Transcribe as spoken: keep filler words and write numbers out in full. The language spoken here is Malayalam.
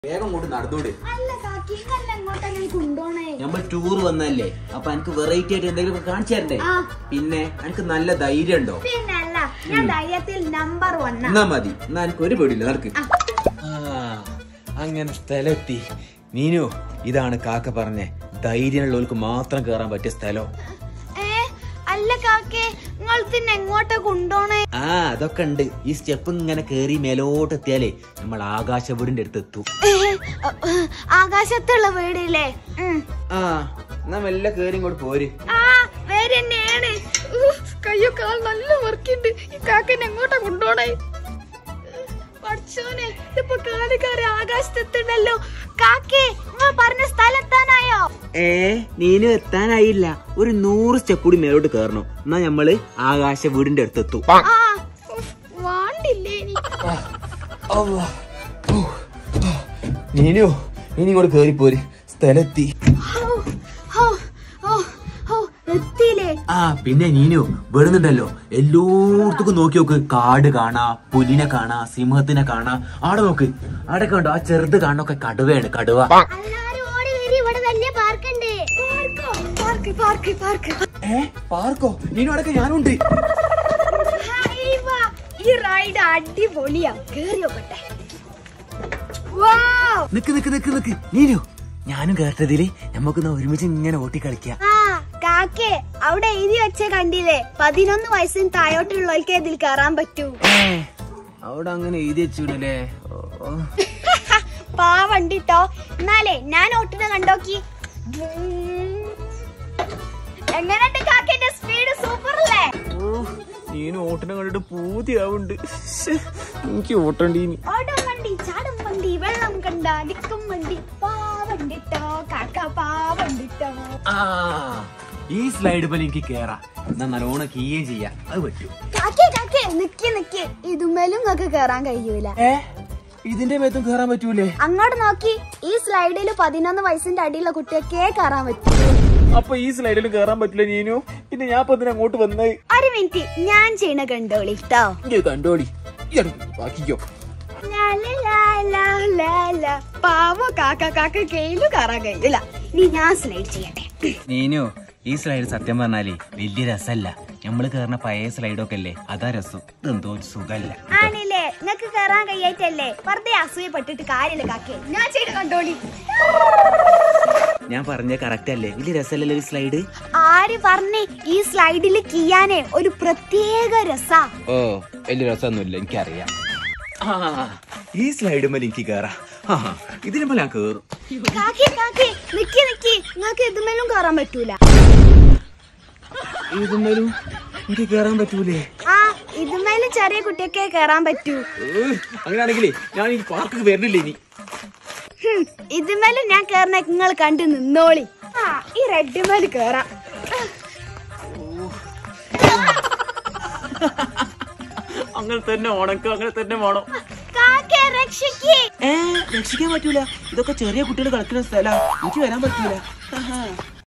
വേഗം കൊണ്ട് നടന്നോട്. നമ്മൾ ടൂർ വന്നല്ലേ, അപ്പൊ എനിക്ക് വെറൈറ്റി ആയിട്ട് എന്തെങ്കിലും കാണിച്ചു തരണ്ടേ? പിന്നെ എനിക്ക് നല്ല ധൈര്യം ഉണ്ടോ? എന്നാ മതി, എന്നാ എനിക്ക് ഒരു പേടിയില്ല, നടക്ക്. അങ്ങനെ സ്ഥലമെത്തി. നീനു, ഇതാണ് കാക്ക പറഞ്ഞേ ധൈര്യമുള്ളവർക്ക് മാത്രം കേറാൻ പറ്റിയ സ്ഥലം. അല്ല കാക്കേ, നിങ്ങൾ പിന്നെ എങ്ങോട്ടാ കൊണ്ടോണേ? ആ അതൊക്കെ ഉണ്ട്. ഈ സ്റ്റെപ്പ് ഇങ്ങനെ കേറി മേലോട്ട് എത്തിയാലേ നമ്മൾ ആകാശ വീടിന്റെ അടുത്ത് എത്തും. ആകാശത്തുള്ള വീടില്ലേ? ആ എന്നാ മെല്ലെ കേറി ഇങ്ങോട്ട് പോര്. ആ വേരെന്നെയാണ്. കയ്യോ കാൽ നല്ല വർക്കുണ്ട്. ഈ കാക്കനെ എങ്ങോട്ടാ കൊണ്ടോണേ? പഠിച്ചോനെ, ഇപ്പൊ കാല് കയറി ആകാശത്തെത്തണ്ടല്ലോ. കാക്കേ, നിങ്ങൾ പറഞ്ഞ സ്ഥലത്താനായോ? ഏ നീനും എത്താനായില്ല. ഒരു നൂറ് സ്റ്റെപ്പ് കൂടി മേലോട്ട് കേറണം, എന്നാ നമ്മള് ആകാശ വീടിന്റെ അടുത്തെത്തും. നീനു, ഇനി ഇങ്ങോട്ട് കേറി പോര്, സ്ഥലത്തി. ആ പിന്നെ നീനു, വരുന്നുണ്ടല്ലോ എല്ലായിടത്തും നോക്കി നോക്ക്. കാട് കാണാ, പുലിനെ കാണാ, സിംഹത്തിനെ കാണാ. ആടെ നോക്ക്, ആടെ കണ്ടോ ആ ചെറുത് കാണൊക്കെ കടുവയാണ്, കടുവ. പാർക്കോ? നീനു അടക്കം ഞാനുണ്ട്. ഈ റൈഡ് അടിപൊളിയാ, കേറിയോട്ടെ. നിക്ക് നിക്ക് നിക്ക് നിക്ക് നീനു, ഞാനും കേട്ടതില് നമുക്ക് ഒരുമിച്ച് ഇങ്ങനെ ഓട്ടി കളിക്കാം. കാക്കേ, അവിടെ എഴുതി വെച്ച കണ്ടില്ലേ, പതിനൊന്ന് വയസ്സിന് താഴോട്ടുള്ളവർക്ക് ഇതിൽ കയറാൻ പറ്റൂ. അവിടെ അങ്ങനെ എഴുതി വെച്ചൂടല്ലേ? പാവണ്ടിട്ടോ. എന്നാലേ ഞാൻ ഓട്ടുന്ന കണ്ടോക്കി. എങ്ങനെയുണ്ട് കാക്കേന്റെ സ്പീഡ്? സൂപ്പർ അല്ലേ? നീನು ഓട്ടനെ കണ്ടിട്ട് പൂതിയാവുണ്ട്. എനിക്ക് ഓട്ടണ്ടി. ഓടും വണ്ടി, ചാടും വണ്ടി, വെള്ളം കണ്ട അടിക്കും വണ്ടി. പാവണ്ടിട്ടോ കാക്ക, പാവണ്ടിട്ടോ. ആ ഈ സ്ലൈഡ് പോലെ എനിക്ക് കേറാ, എന്നാ നല്ലോണം കീയും ചെയ്യാം. അത് പറ്റും. കാക്കേ കാക്കേ, നിക്കി നിക്കി, ഇതുമേലും നിങ്ങൾക്ക് കേറാൻ കഴിയൂല. ഏ ഇതിന്റെ മേത്തും കേറാൻ പറ്റൂലേ? അങ്ങോട്ട് നോക്കി, ഈ സ്ലൈഡിൽ പതിനൊന്ന് വയസ്സിന്റെ അടിയുള്ള കുട്ടിയൊക്കെ കേറാൻ പറ്റൂ. അപ്പൊ ഈ സ്ലൈഡിൽ കേറാൻ പറ്റില്ല നീനു. പിന്നെ ഞാൻ ഇപ്പൊ ഇതിന് അങ്ങോട്ട് വന്നേ. ഒരു മിനിറ്റ്, ഞാൻ ചെയ്യണ കണ്ടോളി ട്ടോ. കണ്ടോളി, ബാക്കിക്കോ. പാവോ കാക്ക, കാക്ക കയ്യിലും കയറാൻ കഴിയില്ല. നീ ഞാൻ സ്ലൈഡ് ചെയ്യട്ടെ. നീനു, ഈ സ്ലൈഡ് സത്യം പറഞ്ഞാലേ വലിയ രസമല്ല. നമ്മള് കേറുന്ന പഴയ സ്ലൈഡൊക്കെ അല്ലേ, അതാ രസം. ഇതെന്തോ സുഖല്ല. ആണില്ലേ? നിങ്ങക്ക് കേറാൻ കഴിയായിട്ടല്ലേ? വെറുതെ അസൂയപ്പെട്ടിട്ട് കാര്യമില്ല കാക്കേ, ഞാൻ ചെയ്ത് കണ്ടോളി. ഞാൻ പറഞ്ഞ കറക്റ്റ് അല്ലേ? വലിയ രസമല്ലല്ലോ ഈ സ്ലൈഡ്. ആര് പറഞ്ഞേ? ഈ സ്ലൈഡിൽ കിയാനെ ഒരു പ്രത്യേക രസാ. ഓ വലിയ രസമൊന്നുമില്ല, എനിക്കറിയാം. ആ ഈ സ്ലൈഡ് മേലെ എനിക്ക് കേറാം. ഇതിന് മേലെ ഞാൻ കേറും. കാക്കേ കാക്കേ, നിക്കി നിക്കി, നിങ്ങക്ക് ഇതുമേലും കേറാൻ പറ്റൂല. ഇതുമേലും എനിക്ക് കേറാൻ പറ്റൂലേ? ആ ഇതുമേലും ചെറിയ കുട്ടിയൊക്കെ കേറാൻ പറ്റൂ. അങ്ങനെയാണെങ്കിലേ ഞാൻ ഈ പാർക്ക് വരുന്നില്ല ഇനി. ഇതുമേലും ഞാൻ കേറണ നിങ്ങൾ കണ്ടു നിന്നോളി. ആ ഈ റെഡ് മേല് കേറാം. അങ്ങനെ തന്നെ ഉണക്ക്, അങ്ങനെ തന്നെ വേണം. രക്ഷിക്കേ. ഏ രക്ഷിക്കാൻ പറ്റൂല. ഇതൊക്കെ ചെറിയ കുട്ടികൾ കളിക്കുന്ന സ്ഥലം, എനിക്ക് വരാൻ പറ്റൂല.